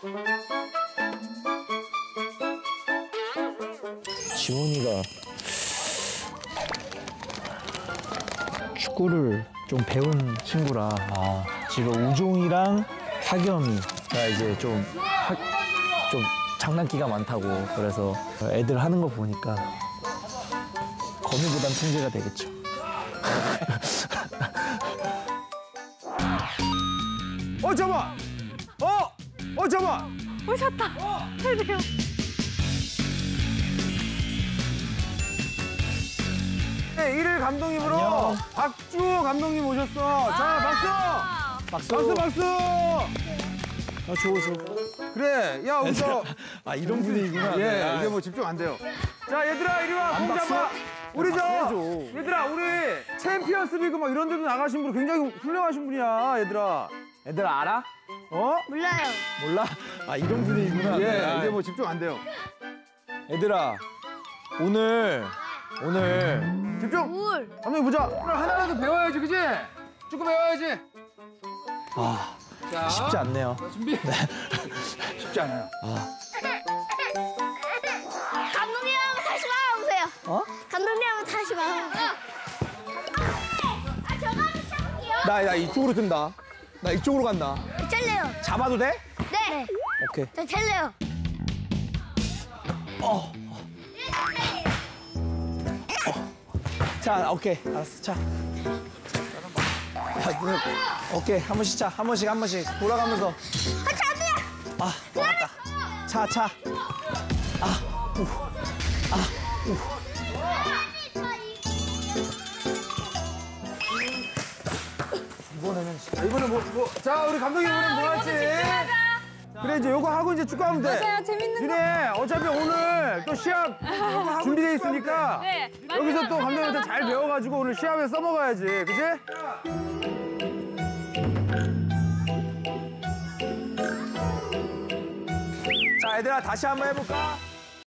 지원이가 축구를 좀 배운 친구라 지금 우종이랑 하겸이가 이제 좀 장난기가 많다고 그래서 애들 하는 거 보니까 건우보단 통제가 되겠죠. 잠깐만! 잠깐만! 오셨다. 드디어. 네, 1일 감독님으로 안녕. 박주호 감독님 오셨어. 자, 박수! 박수! 좋아. 그래, 야, 우서. 이런 분위기구나. 예, 이제 뭐 집중 안 돼요. 자, 얘들아, 이리 와. 공 잡아. 우리 얘들아, 우리 챔피언스 리그 막 이런 데도 나가신 분 굉장히 훌륭하신 분이야, 얘들아. 애들 알아? 몰라요. 몰라? 이런 분위기구나. 예, 이제 뭐 집중 안 돼요. 얘들아, 오늘 집중! 물. 감독님 보자. 오늘 하나라도 배워야지, 그지? 축구 배워야지. 자, 쉽지 않네요. 준비. 쉽지 않아요. 감독님 한번 다시 말아보세요. 감독님 한번 다시 말아보세요. 저 가면 시작할게요. 나 이쪽으로 든다. 나 이쪽으로 간다. 찰래요. 잡아도 돼? 네. 오케이. 저 찰래요. 자, 오케이. 알았어. 자. 오케이. 한 번씩 차. 한 번씩 돌아가면서. 나갔다. 차. 이번에 자, 우리 감독님 이번엔 뭐 할지? 그래, 이제 요거 하고 이제 축구하면 돼. 맞아요, 재밌는 거. 니네 어차피 오늘 또 시합 준비돼 있으니까 네, 여기서 또 감독님한테 잘 배워가지고 오늘 시합에 써먹어야지, 그치? 자, 얘들아 다시 한번 해볼까?